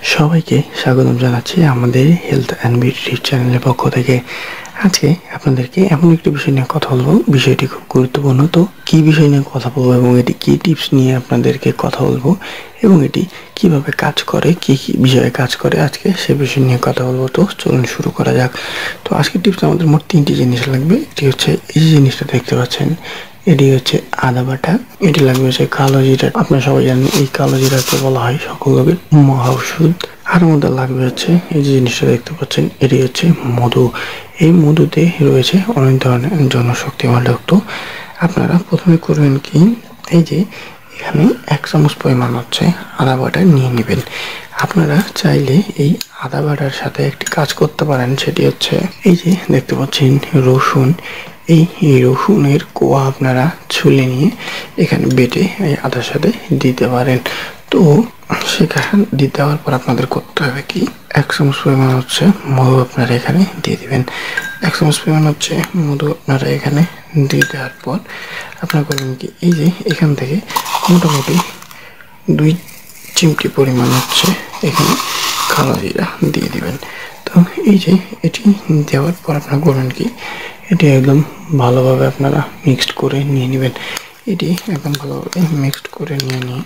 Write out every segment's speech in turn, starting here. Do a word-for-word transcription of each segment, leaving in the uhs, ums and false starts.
সবাইকে স্বাগতম জানাচ্ছি আমাদের হেলথ অ্যান্ড বিউটি চ্যানেলের পক্ষ থেকে। আজকে আপনাদেরকে এমন একটি বিষয় নিয়ে কথা বলবো, বিষয়টি খুব গুরুত্বপূর্ণ। তো কি বিষয় নিয়ে কথা বলবো এবং এটি কি টিপস নিয়ে আপনাদেরকে কথা বলবো এবং এটি কিভাবে কাজ করে, কি কি বিষয়ে কাজ করে, আজকে সে বিষয় নিয়ে কথা বলবো। তো চলুন শুরু করা যাক। তো আজকের টিপস আমাদের মোট তিনটি জিনিস লাগবে। একটি হচ্ছে এই জিনিসটা দেখতে পাচ্ছেন, এটি হচ্ছে আদা বাটা। এটি লাগবে হচ্ছে কালো জিরা। আপনারা সবাই জানেন এই কালো জিরাকে বলা হয় সকল রোগের মহা ওষুধ। আর মধ্যে লাগবে হচ্ছে এই যে জিনিসটা দেখতে পাচ্ছেন, এটি হচ্ছে মধু। এই মধুতে রয়েছে অনেক ধরনের জনশক্তিবর্ধক। আপনারা প্রথমে করবেন কি, এই যে এখানে এক চামচ পরিমাণ হচ্ছে আদা বাটা নিয়ে নেবেন। আপনারা চাইলে এই আদা বাটার সাথে একটি কাজ করতে পারেন, সেটি হচ্ছে এই যে দেখতে পাচ্ছেন রসুন। এই রসুনের কোয়া আপনারা ছুলে নিয়ে এখানে বেটে এই আদার সাথে দিতে পারেন। তো সেখানে দিতে দেওয়ার পর আপনাদের করতে হবে কি, এক চামচ পরিমাণ হচ্ছে মধু আপনারা এখানে দিয়ে দিবেন। এক চামচ পরিমাণ হচ্ছে মধু আপনারা এখানে দিয়ে দেওয়ার পর আপনারা করবেন কি, এই যে এখান থেকে মোটামুটি দুই চিমটি পরিমাণ হচ্ছে এখানে কালো জিরা দিয়ে দিবেন। তো এই যে এটি দেওয়ার পর আপনারা করবেন কি, এটি একদম ভালোভাবে আপনারা মিক্সড করে নিয়ে নেবেন। এটি একদম ভালোভাবে মিক্সড করে নিয়ে নিয়ে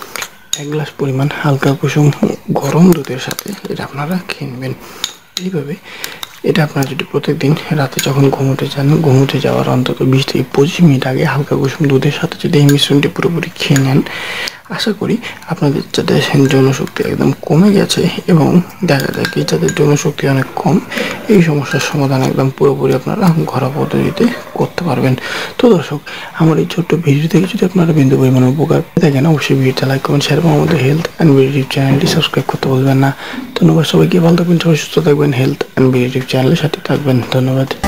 এক গ্লাস পরিমাণ হালকা কুসুম গরম দুধের সাথে এটা আপনারা খেয়ে নেবেন। এইভাবে এটা আপনারা যদি প্রত্যেকদিন রাতে যখন ঘুমোতে যান, ঘুমোতে যাওয়ার অন্তত বিশ থেকে পঁচিশ মিনিট আগে হালকা কুসুম দুধের সাথে যদি এই মিশ্রণটি পুরোপুরি খেয়ে নেন, আশা করি আপনাদের যাদের জনশক্তি একদম কমে গেছে এবং দেখা যায় কি যাদের জনশক্তি অনেক কম, এই সমস্যার সমাধান একদম পুরোপুরি আপনারা ঘরোয়া পদ্ধতিতে করতে পারবেন। তো দর্শক, আমার এই ছোট্ট ভিডিও থেকে যদি আপনারা বিন্দু পরিমাণ উপকার পেয়ে থাকেন, অবশ্যই ভিডিওটা লাইক কমেন্ট শেয়ার এবং আমাদের হেলথ অ্যান্ড বিউটি চ্যানেলটি সাবস্ক্রাইব করতে বলবেন না। ধন্যবাদ সবাইকে, ভালো থাকবেন, সবাই সুস্থ থাকবেন, হেলথ অ্যান্ড বিউটি চ্যানেলের সাথে থাকবেন। ধন্যবাদ।